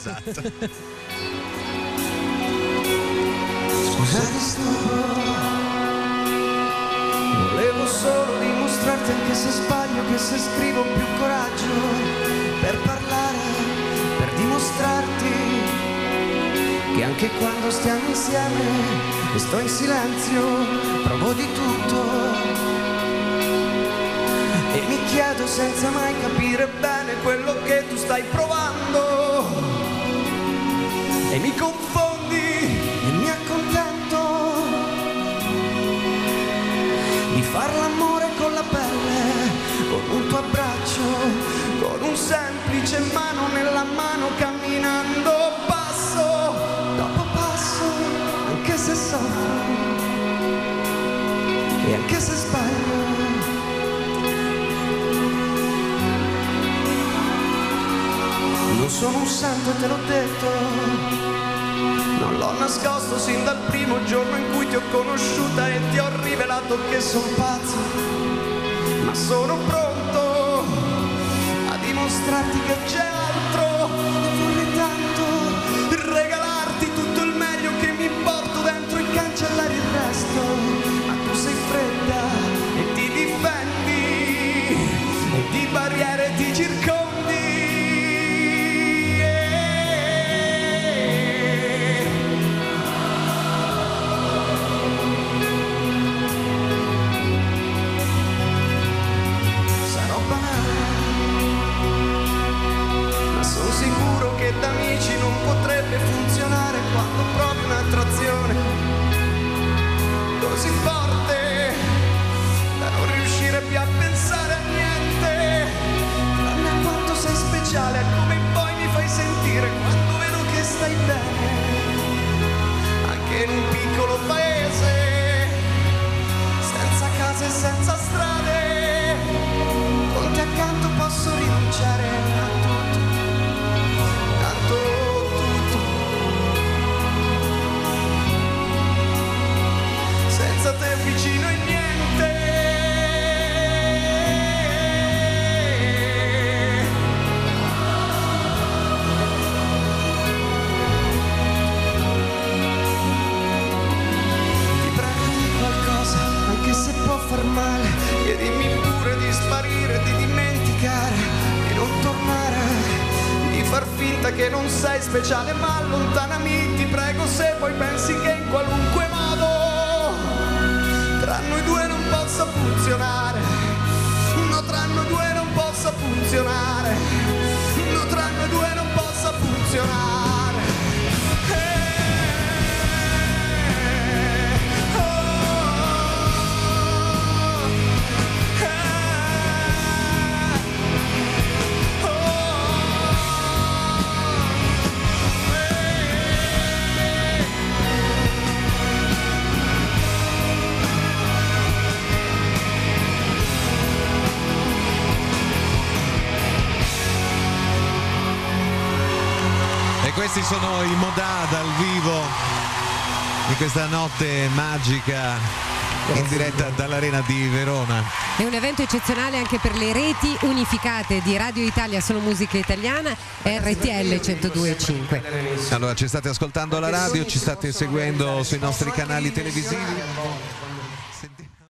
Esatto. Scusate, volevo solo dimostrarti, anche se sbaglio, che se scrivo ho più coraggio per parlare, per dimostrarti che anche quando stiamo insieme e sto in silenzio provo di tutto e mi chiedo senza mai capire bene quello che tu stai provando e mi confondi e mi accontento di far l'amore con la pelle, con un tuo abbraccio, con un semplice mano nella mano, camminando passo dopo passo, anche se soffro e anche se sbaglio. Non sono un santo, te l'ho detto, non l'ho nascosto sin dal primo giorno in cui ti ho conosciuta e ti ho rivelato che sono pazzo, ma sono pronto a dimostrarti che c'è altro e vorrei tanto regalarti tutto il meglio che mi porto dentro e cancellare il resto, ma tu sei fredda e ti difendi e di barriere ti circondi. Da amici non potrebbe funzionare quando provi un'attrazione così forte da non riuscire più a pensare a niente, tranne a quanto sei speciale, a come poi mi fai sentire quando vedo che stai bene, anche in un piccolo paese, senza case e senza strade, con te accanto posso rinunciare a tutto. Senza te vicino e niente. Ti prego di qualcosa, anche se può far male, chiedimi pure di sparire, di dimenticare, di non tornare, di far finta che non sei speciale, ma allontanami, ti prego, se poi pensi che in qualunque modo tra noi due non possa funzionare, no, tra noi due non possa funzionare, no, tra noi due non possa funzionare. Questi sono i Modà dal vivo di questa notte magica in diretta dall'Arena di Verona. È un evento eccezionale anche per le reti unificate di Radio Italia Solo Musica Italiana e RTL 102.5. Allora, ci state ascoltando alla radio, ci state seguendo sui nostri canali televisivi.